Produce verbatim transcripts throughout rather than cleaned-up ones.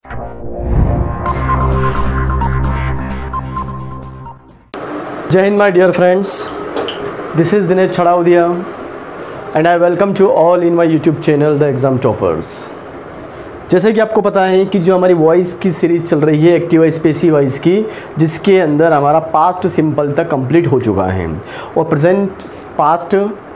जय Hind my dear friends, this is Dinesh Chharaudiya and I welcome to all in my YouTube channel the exam toppers. जैसे कि आपको पता है कि जो हमारी वॉइस की सीरीज़ चल रही है एक्टिव वॉइस पैसिव वॉइस की, जिसके अंदर हमारा पास्ट सिंपल तक कंप्लीट हो चुका है और प्रेजेंट पास्ट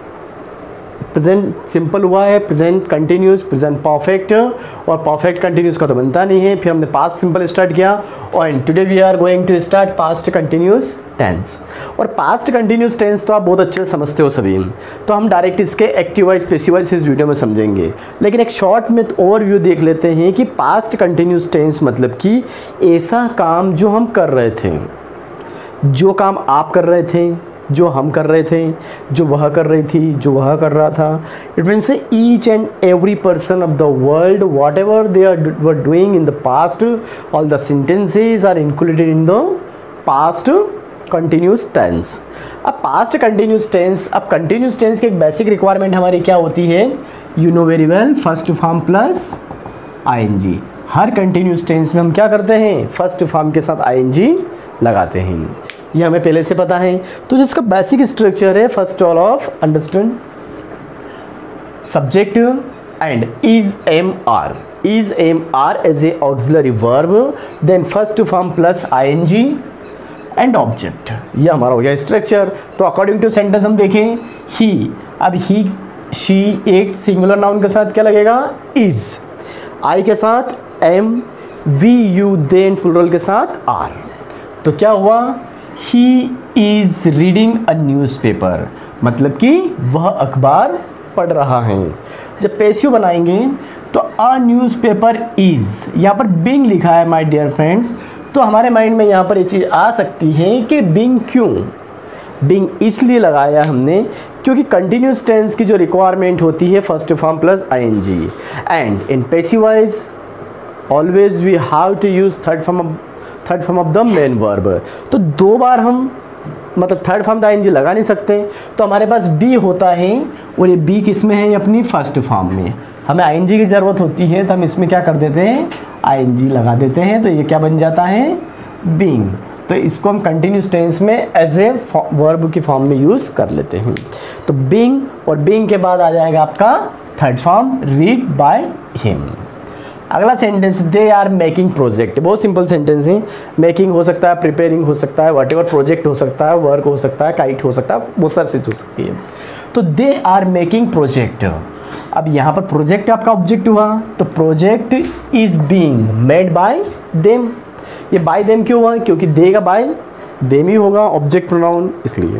प्रेजेंट सिंपल हुआ है, प्रेजेंट कंटिन्यूस, प्रेजेंट परफेक्ट और परफेक्ट कंटिन्यूस का तो बनता नहीं है। फिर हमने पास्ट सिंपल स्टार्ट किया और today we are going to start past continuous tense. और पास्ट कंटिन्यूस टेंस तो आप बहुत अच्छे से समझते हो सभी, तो हम डायरेक्ट इसके एक्टिव वॉइस पैसिव वॉइस इस वीडियो में समझेंगे। लेकिन एक शॉर्ट में ओवरव्यू देख लेते हैं कि पास्ट कंटिन्यूस टेंस मतलब कि ऐसा काम जो हम कर रहे थे, जो काम आप कर रहे थे, जो हम कर रहे थे, जो वह कर रही थी, जो वह कर रहा था। It means each and every person of the world whatever they are were doing in the past, all the sentences are included in the past continuous tense. अब पास्ट कंटिन्यूस टेंस, अब continuous tense की एक basic requirement हमारी क्या होती है, you know very well, first form plus I N G. हर continuous tense में हम क्या करते हैं, फर्स्ट फॉर्म के साथ आईएनजी लगाते हैं, ये हमें पहले से पता है। तो जिसका बेसिक स्ट्रक्चर है, first all of understand subject and is am are, is am are as a auxiliary verb, then first form plus I N G and object. ये हमारा हो गया स्ट्रक्चर। तो अकॉर्डिंग टू सेंटेंस हम देखें, ही, अब ही शी एक सिंगुलर नाउन के साथ क्या लगेगा, इज, आई के साथ am, we you, then plural के साथ आर। तो क्या हुआ, he is reading a newspaper, मतलब कि वह अखबार पढ़ रहा है। जब पैसिव बनाएंगे तो अ न्यूज़पेपर इज, यहाँ पर बिंग लिखा है माय डियर फ्रेंड्स, तो हमारे माइंड में यहाँ पर ये चीज़ आ सकती है कि बिंग क्यों, बिंग इसलिए लगाया हमने क्योंकि कंटिन्यूस टेंस की जो रिक्वायरमेंट होती है first form plus I N G, and in passive voice always we have to use third form third form of the main verb. तो दो बार हम मतलब थर्ड फॉर्म द आईएनजी लगा नहीं सकते, तो हमारे पास बी होता है और ये बी किस में है, अपनी फर्स्ट फॉर्म में। हमें आईएनजी की ज़रूरत होती है तो हम इसमें क्या कर देते हैं, आईएनजी लगा देते हैं, तो ये क्या बन जाता है, बीइंग। तो इसको हम कंटिन्यूस टेंस में एज ए वर्ब की फॉर्म में यूज़ कर लेते हैं। तो बीइंग और बीइंग के बाद आ जाएगा आपका third form read by him. अगला sentence, they are making project, बहुत सिंपल सेंटेंस है। मेकिंग हो सकता है, प्रिपेयरिंग हो सकता है, वट एवर, प्रोजेक्ट हो सकता है, वर्क हो सकता है, काइट हो सकता है, बहुत सारी चीज़ हो सकती है। तो दे आर मेकिंग प्रोजेक्ट, अब यहाँ पर प्रोजेक्ट आपका ऑब्जेक्ट हुआ, तो project is being made by them. ये बाय देम क्यों हुआ, क्योंकि दे का बाय देम ही होगा, ऑब्जेक्ट प्रोनाउन, इसलिए।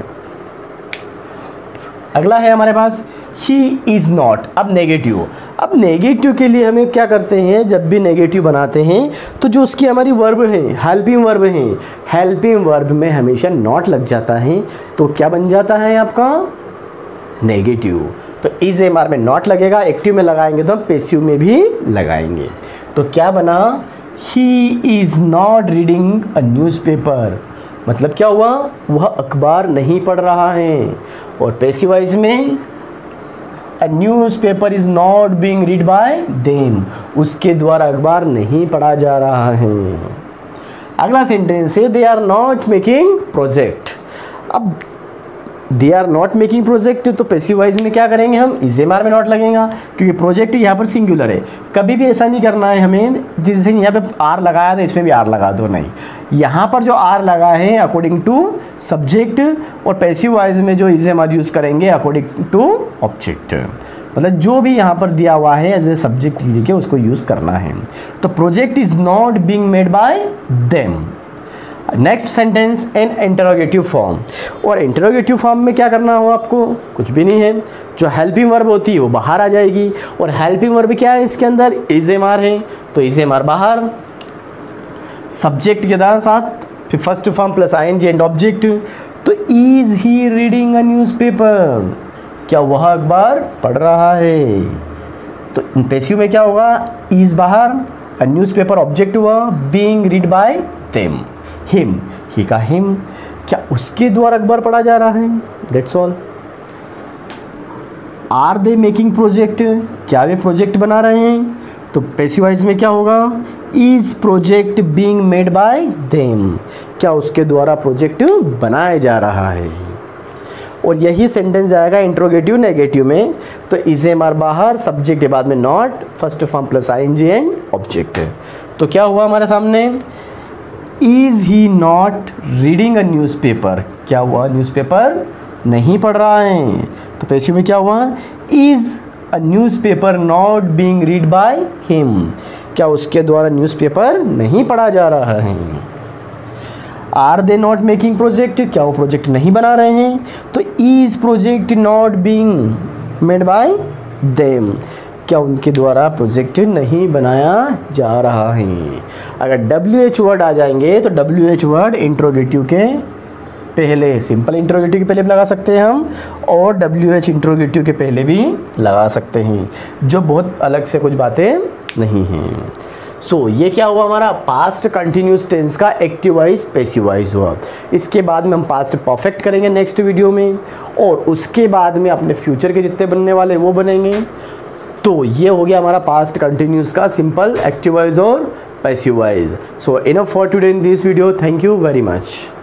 अगला है हमारे पास, ही इज़ नॉट। अब नेगेटिव, अब नेगेटिव के लिए हमें क्या करते हैं, जब भी नेगेटिव बनाते हैं तो जो उसकी हमारी वर्ब है, हेल्पिंग वर्ब है, हेल्पिंग वर्ब में हमेशा नॉट लग जाता है, तो क्या बन जाता है आपका नेगेटिव। तो इज एम आर में नॉट लगेगा, एक्टिव में लगाएंगे तो हम पैसिव में भी लगाएंगे। तो क्या बना, he is not reading a newspaper, मतलब क्या हुआ, वह अखबार नहीं पढ़ रहा है। और पैसिव वॉइस में A newspaper is not being read by them, उसके द्वारा अखबार नहीं पढ़ा जा रहा है। अगला सेंटेंस है, they are not making project। अब they are not making project, तो पैसिव वॉइस में क्या करेंगे हम, इज एम आर में नॉट लगेगा, क्योंकि प्रोजेक्ट यहाँ पर सिंगुलर है। कभी भी ऐसा नहीं करना है हमें, जैसे यहाँ पे आर लगाया तो इसमें भी आर लगा दो, नहीं, यहाँ पर जो आर लगा है अकॉर्डिंग टू सब्जेक्ट, और पैसिव वॉइस में जो इज एम आर यूज़ करेंगे अकॉर्डिंग टू ऑब्जेक्ट, मतलब जो भी यहाँ पर दिया हुआ है एज ए सब्जेक्ट की जगह उसको यूज़ करना है। तो project is not being made by them. Next sentence, an interrogative form, और इंटरोगेटिव फॉर्म में क्या करना हो आपको, कुछ भी नहीं है, जो हेल्पिंग वर्ब होती है वो बाहर आ जाएगी, और हेल्पिंग वर्ब क्या है इसके अंदर, इज एम आर है, तो इज एम आर बाहर, सब्जेक्ट के साथ फिर first form plus I N G and object. तो is he reading a newspaper, क्या वह अखबार पढ़ रहा है। तो पैसिव में क्या होगा, इज बाहर, अ न्यूज़पेपर ऑब्जेक्ट हुआ, being read by them, him, he का हिम, क्या उसके द्वारा अखबार पढ़ा जा रहा है, that's all. Are they making project, क्या वे प्रोजेक्ट बना रहे हैं, तो पैसिव वॉइस में क्या होगा, is project being made by them, क्या उसके द्वारा प्रोजेक्ट बनाया जा रहा है। और यही सेंटेंस आएगा इंट्रोगेटिव नेगेटिव में, तो इज एम आर बाहर, सब्जेक्ट के बाद में not, first form plus I N G and object. तो क्या हुआ हमारे सामने, is he not reading a newspaper, क्या हुआ न्यूज़पेपर नहीं पढ़ रहा है। तो पैसिव में क्या हुआ, is a newspaper not being read by him, क्या उसके द्वारा न्यूज़पेपर नहीं पढ़ा जा रहा है। Are they not making project, क्या वो प्रोजेक्ट नहीं बना रहे हैं। तो is project not being made by them, क्या उनके द्वारा प्रोजेक्ट नहीं बनाया जा रहा है। अगर डब्ल्यू एच वर्ड आ जाएंगे तो डब्ल्यू एच वर्ड इंट्रोगेटिव के पहले, सिंपल इंट्रोगेटिव के पहले भी लगा सकते हैं हम, और डब्ल्यू एच इंट्रोगेटिव के पहले भी लगा सकते हैं, जो बहुत अलग से कुछ बातें नहीं हैं। सो so, ये क्या हुआ हमारा पास्ट कंटिन्यूस टेंस का एक्टिव वॉइस पैसिव वॉइस हुआ। इसके बाद में हम पास्ट परफेक्ट करेंगे नेक्स्ट वीडियो में, और उसके बाद में अपने फ्यूचर के जितने बनने वाले वो बनेंगे। तो ये हो गया हमारा पास्ट कंटिन्यूस का सिंपल एक्टिव वॉइस और passive voice. So enough for today in this video, thank you very much.